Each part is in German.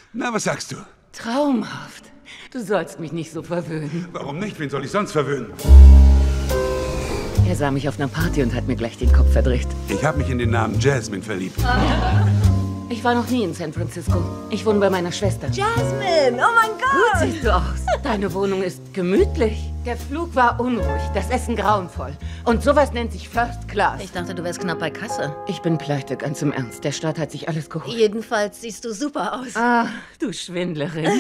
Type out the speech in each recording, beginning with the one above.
Na, was sagst du? Traumhaft. Du sollst mich nicht so verwöhnen. Warum nicht? Wen soll ich sonst verwöhnen? Er sah mich auf einer Party und hat mir gleich den Kopf verdreht. Ich habe mich in den Namen Jasmine verliebt. Ich war noch nie in San Francisco. Ich wohne bei meiner Schwester. Jasmine, oh mein Gott! Gut siehst du aus. Deine Wohnung ist gemütlich. Der Flug war unruhig, das Essen grauenvoll. Und sowas nennt sich First Class. Ich dachte, du wärst knapp bei Kasse. Ich bin pleite, ganz im Ernst. Der Staat hat sich alles geholt. Jedenfalls siehst du super aus. Ah, du Schwindlerin.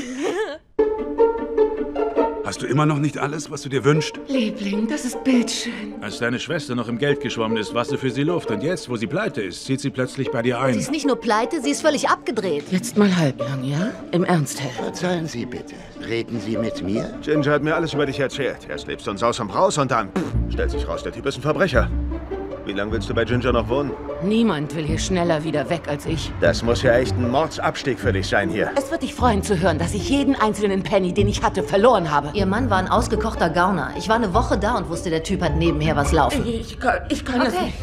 Hast du immer noch nicht alles, was du dir wünschst? Liebling, das ist bildschön. Als deine Schwester noch im Geld geschwommen ist, warst du für sie Luft. Und jetzt, wo sie pleite ist, zieht sie plötzlich bei dir Sie ein. ist nicht nur pleite, sie ist völlig abgedreht. Jetzt mal halblang, ja? Im Ernst, Hal. Verzeihen Sie bitte. Reden Sie mit mir? Ginger hat mir alles über dich erzählt. Erst lebst du in Saus und Braus und dann stellt sich raus, der Typ ist ein Verbrecher. Wie lange willst du bei Ginger noch wohnen? Niemand will hier schneller wieder weg als ich. Das muss ja echt ein Mordsabstieg für dich sein hier. Es wird dich freuen zu hören, dass ich jeden einzelnen Penny, den ich hatte, verloren habe. Ihr Mann war ein ausgekochter Gauner. Ich war eine Woche da und wusste, der Typ hat nebenher was laufen. Ich kann es Okay. nicht.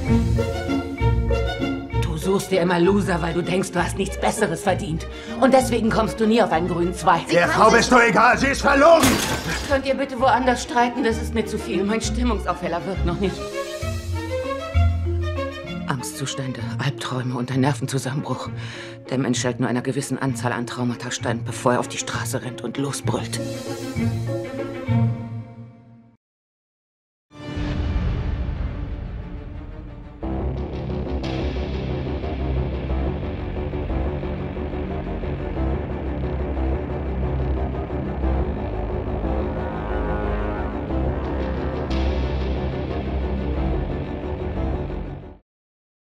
Du suchst dir immer Loser, weil du denkst, du hast nichts Besseres verdient. Und deswegen kommst du nie auf einen grünen Zweig. Der Frau bist du egal, sie ist verlogen! Könnt ihr bitte woanders streiten? Das ist mir zu viel. Mein Stimmungsaufheller wirkt noch nicht. Angstzustände, Albträume und ein Nervenzusammenbruch. Der Mensch hält nur einer gewissen Anzahl an Traumata stand, bevor er auf die Straße rennt und losbrüllt.